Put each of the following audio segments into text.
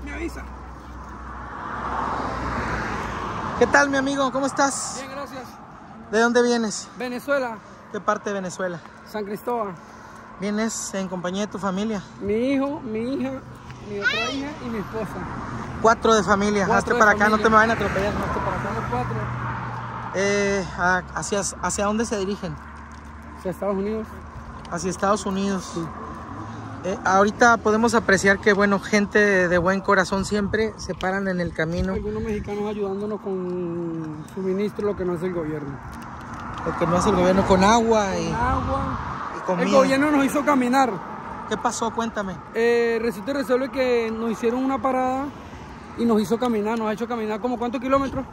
me avisa. ¿Qué tal, mi amigo? ¿Cómo estás? Bien, gracias. ¿De dónde vienes? Venezuela. ¿Qué parte de Venezuela? San Cristóbal. ¿Vienes en compañía de tu familia? Mi hijo, mi hija, mi otra hija y mi esposa. 4 de familia. Hazte para acá, no te me vayan a atropellar. Hazte para acá los 4. ¿Hacia dónde se dirigen? Hacia Estados Unidos. Hacia Estados Unidos. Sí. Ahorita podemos apreciar que, bueno, gente de buen corazón siempre se paran en el camino. Algunos mexicanos ayudándonos con suministro, lo que no es el gobierno. Lo que no hace el gobierno, con agua y comida. El gobierno nos hizo caminar. ¿Qué pasó? Cuéntame. Resulta y resuelve que nos hicieron una parada y nos hizo caminar. Nos ha hecho caminar como ¿cuántos kilómetros?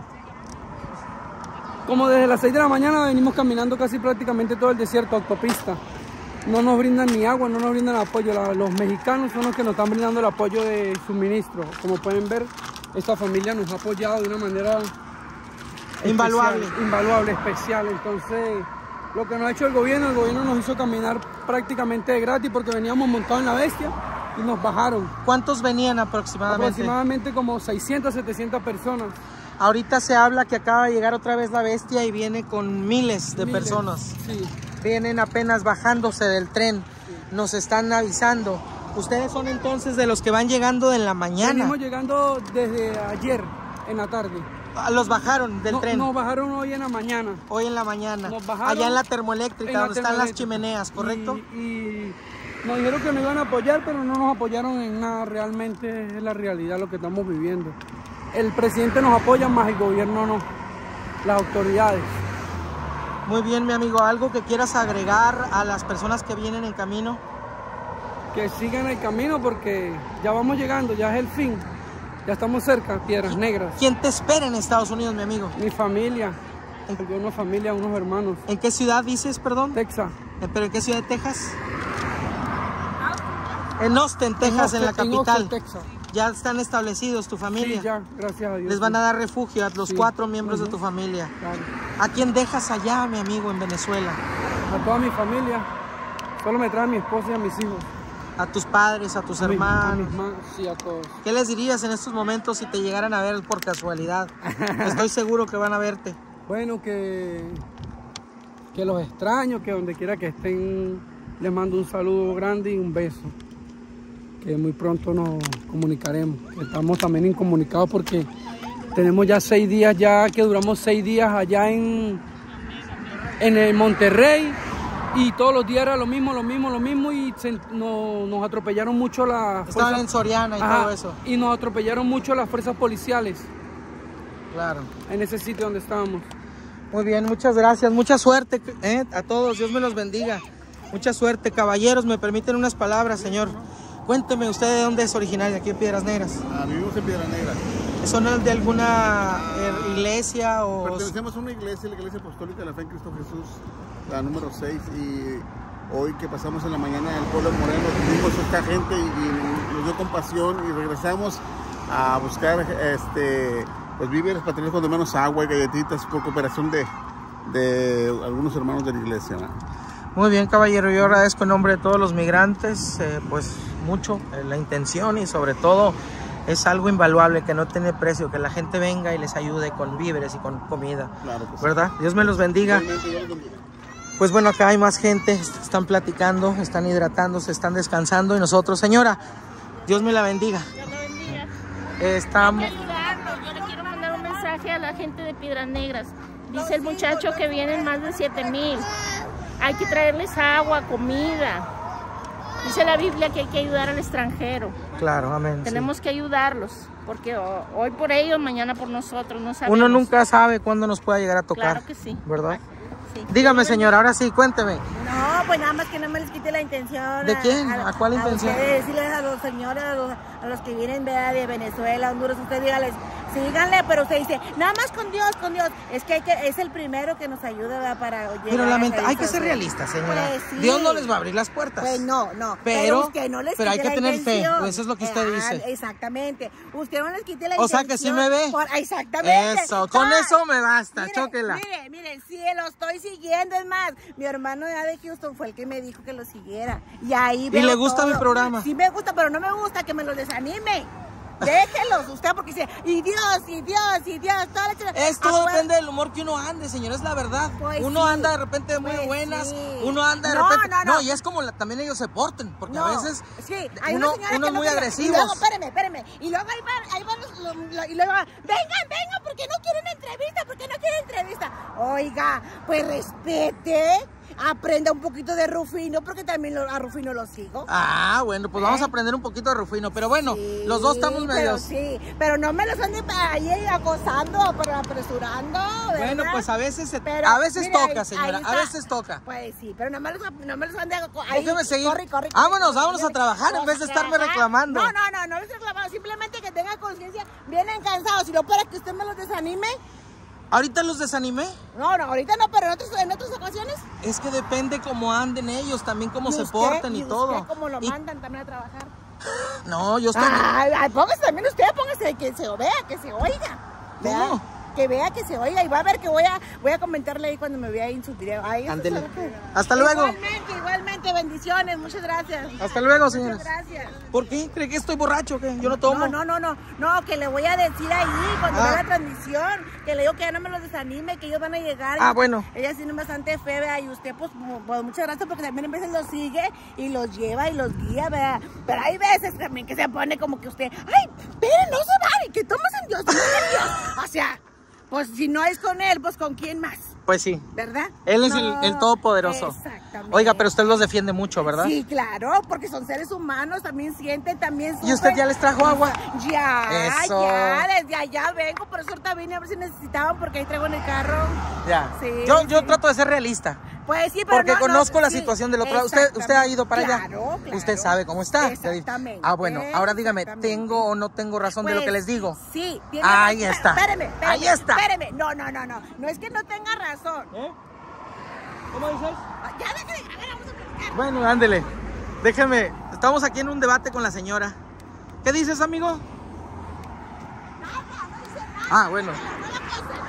Como desde las 6 de la mañana venimos caminando casi prácticamente todo el desierto, autopista. No nos brindan ni agua, no nos brindan apoyo. Los mexicanos son los que nos están brindando el apoyo de suministro. Como pueden ver, esta familia nos ha apoyado de una manera invaluable. Invaluable, especial. Entonces, lo que nos ha hecho el gobierno nos hizo caminar prácticamente de gratis porque veníamos montados en la bestia y nos bajaron. ¿Cuántos venían aproximadamente? Aproximadamente como 600, 700 personas. Ahorita se habla que acaba de llegar otra vez la bestia y viene con miles de personas. Sí. Vienen apenas bajándose del tren. Sí. Nos están avisando. ¿Ustedes son entonces de los que van llegando en la mañana? Venimos llegando desde ayer en la tarde. ¿Los bajaron del tren? Nos bajaron hoy en la mañana. Hoy en la mañana. Nos bajaron allá en la termoeléctrica, donde están las chimeneas, ¿correcto? Y nos dijeron que nos iban a apoyar, pero no nos apoyaron en nada. Realmente es la realidad lo que estamos viviendo. El presidente nos apoya, más el gobierno no. Las autoridades. Muy bien, mi amigo. ¿Algo que quieras agregar a las personas que vienen en camino? Que sigan el camino porque ya vamos llegando, ya es el fin. Ya estamos cerca, Piedras Negras. ¿Quién te espera en Estados Unidos, mi amigo? Mi familia. Una familia, unos hermanos. ¿En qué ciudad dices, perdón? Texas. ¿Pero en qué ciudad de Texas? En Austin, Texas, en la capital. Austin, Texas. ¿Ya están establecidos tu familia? Sí, ya, gracias a Dios. Les van a dar refugio a los 4 miembros de tu familia. Claro. ¿A quién dejas allá, mi amigo, en Venezuela? A toda mi familia. Solo me trae a mi esposa y a mis hijos. A tus padres, a tus hermanos. Sí, a todos. ¿Qué les dirías en estos momentos si te llegaran a ver por casualidad? Estoy seguro que van a verte. Bueno, que los extraño, que donde quiera que estén, les mando un saludo grande y un beso. Que muy pronto nos comunicaremos. Estamos también incomunicados porque tenemos ya 6 días, ya que duramos 6 días allá en el Monterrey y todos los días era lo mismo y nos atropellaron mucho las fuerzas. Estaban en Soriana y todo eso. Y nos atropellaron mucho las fuerzas policiales. Claro. En ese sitio donde estábamos. Muy bien, muchas gracias, mucha suerte a todos, Dios me los bendiga. Mucha suerte, caballeros, me permiten unas palabras, señor. Cuénteme usted de dónde es originario, aquí en Piedras Negras. Vivimos en Piedras Negras. ¿Son de alguna iglesia o...? Pertenecemos a una iglesia, la Iglesia Apostólica de la Fe en Cristo Jesús, la número 6, y hoy que pasamos en la mañana en el pueblo Moreno, vimos esta gente y nos dio compasión y regresamos a buscar pues víveres para tener cuando menos agua y galletitas por cooperación de algunos hermanos de la iglesia, ¿no? Muy bien, caballero, yo agradezco en nombre de todos los migrantes, pues mucho la intención y sobre todo es algo invaluable que no tiene precio, que la gente venga y les ayude con víveres y con comida, claro que sí. ¿Verdad? Dios me los bendiga. Pues bueno, acá hay más gente, están platicando, están hidratándose, están descansando y nosotros, señora, Dios me la bendiga. Dios la bendiga. Estamos... Hay que ayudarnos. Yo le quiero mandar un mensaje a la gente de Piedras Negras. Dice el muchacho que vienen más de 7,000. Hay que traerles agua, comida. Dice la Biblia que hay que ayudar al extranjero. Claro, amén. Tenemos que ayudarlos, porque hoy por ellos, mañana por nosotros, no sabemos. Uno nunca sabe cuándo nos pueda llegar a tocar. Claro que sí. ¿Verdad? Sí. Dígame, señora, ahora sí, cuénteme. No, pues nada más que no me les quite la intención. ¿De quién? ¿A cuál intención? Decirles a los señores, a los que vienen de Venezuela, Honduras, usted dígales, síganle, pero usted dice, nada más con Dios, con Dios. Es que es el primero que nos ayuda, ¿verdad? Para llegar. Pero hay que ser realistas, señora. Pues sí. Dios no les va a abrir las puertas. Pues no. Pero usted no les hay que tener fe, eso es lo que usted dice. Exactamente. Usted no les quite la intención. O sea que sí me ve. Exactamente. Eso, con eso me basta, chóquela. Mire, sí, lo estoy siguiendo, es más, mi hermano de Houston fue el que me dijo que lo siguiera. Y ahí veo ¿Y le gusta todo. mi programa? Sí me gusta, pero no me gusta que me lo desanime. déjelos usted, porque dice, y Dios, Todo depende del humor que uno ande, señor, es la verdad. Pues uno sí, anda de repente de muy pues buenas, sí. uno anda de No, repente... no. y es como también ellos se porten, porque a veces sí, hay una uno señora es que muy no agresivo. Y luego, espérame, y luego ahí van y luego, vengan, ¿por qué no quieren entrevista? Oiga, pues respete, aprenda un poquito de Rufino, porque también a Rufino lo sigo. Ah, bueno, pues vamos a aprender un poquito de Rufino, pero bueno, Sí, los dos estamos medios... pero no me los anden ahí acosando, pero apresurando, ¿verdad? Bueno, pues a veces Pero, a veces mira, toca, señora, ahí a está. veces toca. Pues sí, pero no me los anden ahí. Déjeme seguir. Corre. Vámonos a trabajar en vez de estarme reclamando. No les estoy reclamando, simplemente que tenga conciencia, vienen cansados, y no para que usted me los desanime. ¿Ahorita los desanimé? No, ahorita no, pero en otras ocasiones. Es que depende cómo anden ellos, también cómo se usted, porten y todo. Usted cómo lo Y- mandan también a trabajar. No, yo estoy... Póngase también usted, póngase que se vea, que se oiga. Vea, ¿Cómo? que vea, que se oiga, y va a ver que voy a comentarle ahí cuando me vea ahí en su video. Ahí, eso Ándele. es lo que- Hasta luego. Igualmente, bendiciones, muchas gracias. Hasta luego, Muchas señores. gracias. ¿Por qué? ¿Cree que estoy borracho o qué? Yo no tomo. No, que le voy a decir ahí cuando Ah. vea la transmisión, que le digo que ya no me los desanime, que ellos van a llegar. Ah, bueno. Ella sí es bastante fea, ¿verdad? Y usted, pues muchas gracias, porque también en veces los sigue y los lleva y los guía, ¿verdad? Pero hay veces también que se pone como que usted, ay, pero no se vale, que tomas en Dios, O sea, pues si no es con él, pues con quién más, Pues sí. ¿verdad? Él es No, el todopoderoso. Exactamente. Oiga, pero usted los defiende mucho, ¿verdad? Sí, claro, porque son seres humanos, también sienten, también sufren. ¿Y usted ya les trajo agua? Ya, Eso. desde allá vengo, por eso ahorita vine a ver si necesitaban, porque ahí traigo en el carro. Ya. Sí, Yo sí. trato de ser realista. Pues sí, pero Porque no, conozco la sí, situación del otro lado. ¿Usted ha ido para allá? Claro. Usted sabe cómo está. Exactamente. Ah, bueno, ahora dígame, exactamente. ¿tengo o no tengo razón de lo Pues, que les digo? Sí, tiene Ahí razón. está. Espéreme. Ahí está. Espéreme. No. No es que no tenga razón. ¿Cómo dices? Ya deje de grabar, vamos a platicar. Bueno, ándele. Déjeme. Estamos aquí en un debate con la señora. ¿Qué dices, amigo? Nada, no dice nada. Ah, bueno. No le puedo hacer